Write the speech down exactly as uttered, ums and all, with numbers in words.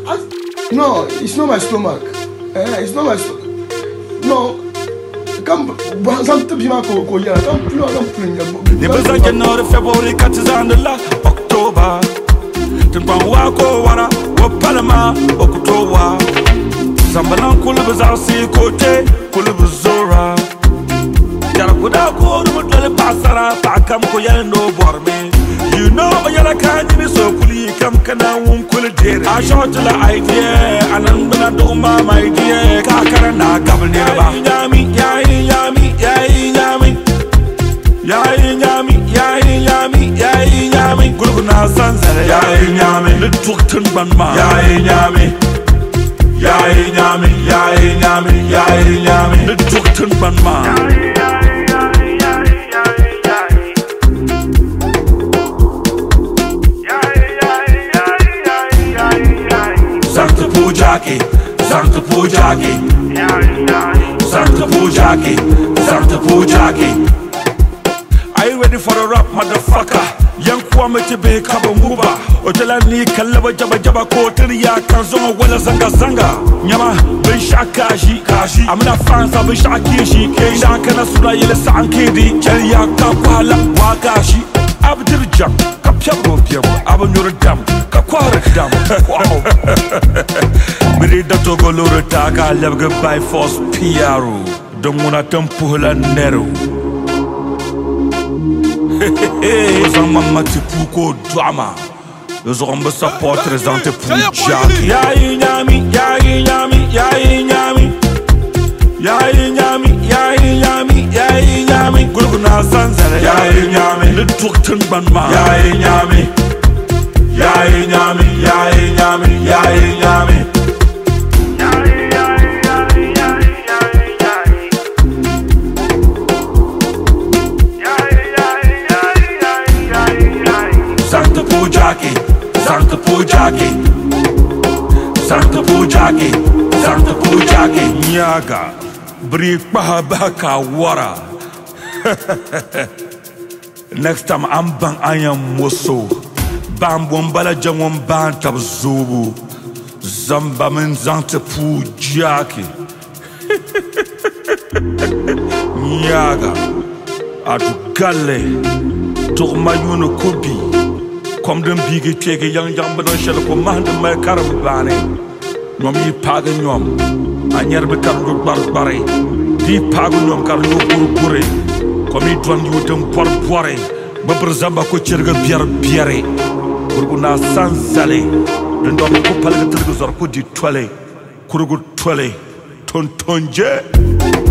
I, no, it's not my stomach. Uh, it's not my stomach. No. Come, something people go go here. Come, no, don't bring them. The beginning of January, February, catches on the la October. Timpan wako wana, wapalama, October. Sambalan kulu bazasi kote, kulu bazora. Jara kuda ko rumu dole pasara, pakam ko yale no borme. You know yala kanyi ni so kuli kam kana wum kuli dere. I shot la idea, anan bana do ma my idea. Kakara na gabal neba. Yami, yami, yami, yami, yami, yami, yami, yami, yami, yami, yami. Guru na sanzare. Yami, yami, le tukten banma. Yami, yami, yami, yami, yami, yami, yami, yami. Le tukten banma. Sankta Pujaki, Sankta Pujaki, Sankta Pujaki, Sankta Pujaki. Are you ready for a rap, motherfucker? Young Kwame Tibe Kabamuba, Otelani Kalaba Jaba Jaba Koteria Kanzonga Wella Zanga Zanga. Nyama Bishakashi Kashi. I'm not fans of Bishakishi, Kayakana Sula Yele Sankedi, Cheria Kapala, Wakashi, Abdul Jam, Kapjabo Piamo, Abanura Dam, Kakwara Dam. Wow. Mirida Togolura Taka, Level by Force P R O. Don't wanna Tampula Nero. Ozan mama tipuko drama. Ozan be support présente pour Jackie. Yayi nyami, yayi nyami, yayi nyami, yayi nyami, yayi nyami, yayi nyami. Gulguna sanzare. Yayi nyami, le tukten banma. Yayi nyami, yayi nyami, yayi nyami, yayi nyami. Sankta Pujaki, Sankta Pujaki, Sankta Pujaki, Sankta Pujaki. Nyaga, break bahabaka wara. Next time I'm bang I am moso. Bam bombala jamon ban tab zubu. Zamba men Sankta Pujaki. Nyaga, adugale, tourmayuno kobi. Comme d'un big tege yang yang badon shell ko mahde may karam bane ñom yi paga ñom añer be kar do bar bare di paga ñom kar ñu bur buré comme yi don yu dem por poré ba ber zamba ko cerga biar biaré burgu na sanzale den do ko palga telgo zor ko di tolé kurgu tolé ton tonje